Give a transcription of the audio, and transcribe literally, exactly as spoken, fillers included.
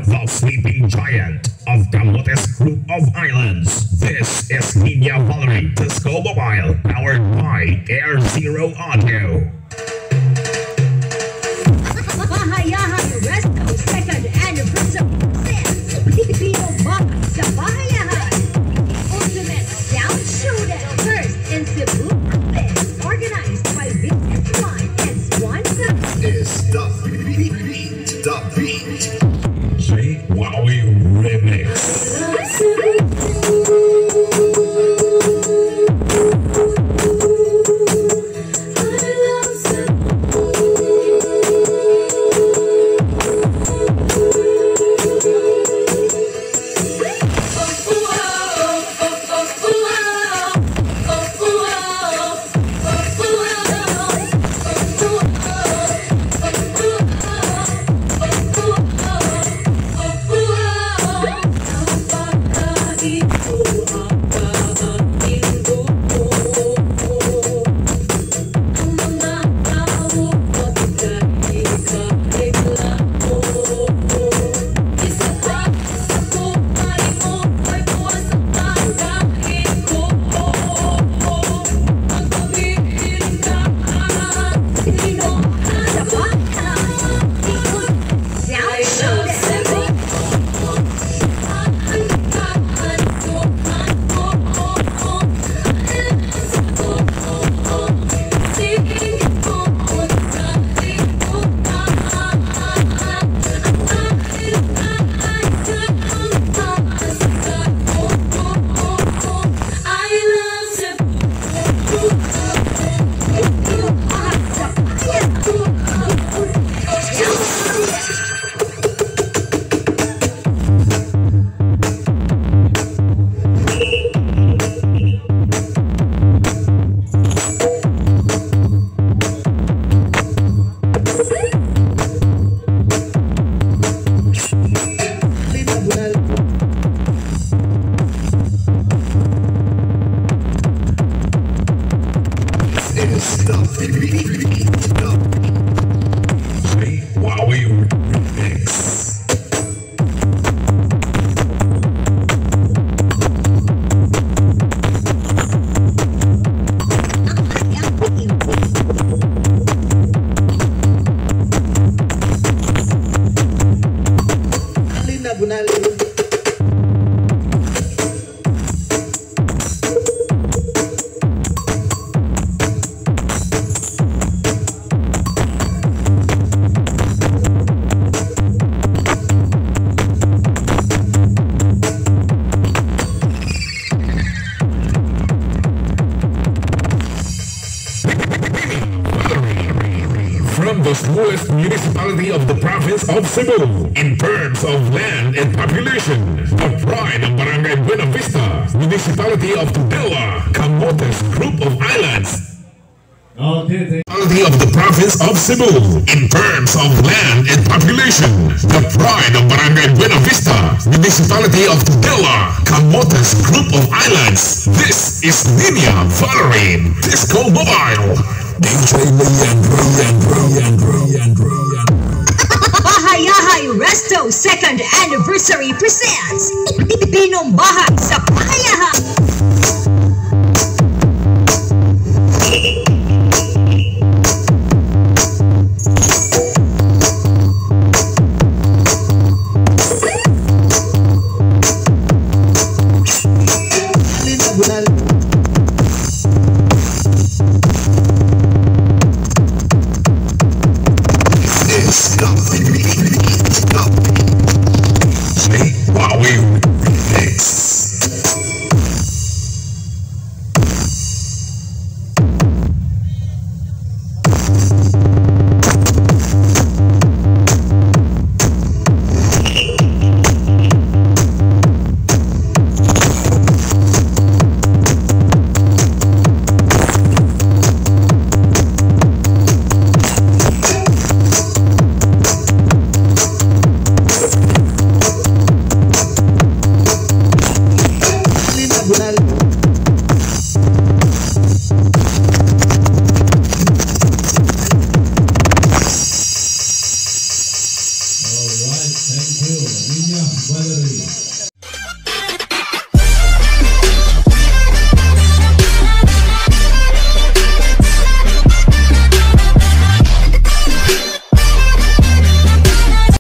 the sleeping giant of Camotes Group of Islands. This is Niña Vhalery Disco Mobile, powered by Air Zero Audio. Pahayahay Resto second anniversary Filipino Malakas sa Pahayahay. Ultimate sound showdown first in Cebu, organized by Business One and Swan. Is the beat, beat, the beat. J Wowie Remix. From the smallest municipality of the province of Cebu, in terms of land and population, the pride of Barangay Buena Vista, municipality of Tudela, Camotes Group of Islands. Okay, Municipality of the province of Cebu, in terms of land and population, the pride of Barangay Buena Vista, municipality of Tudela, Camotes Group of Islands. This is Niña Vhalery Disco Mobile. D J Leandro, Leandro, Leandro, Leandro, Leandro. Pahayahay Resto second anniversary presents Filipino Bahay sa Pahayahay. Niña Vhalery.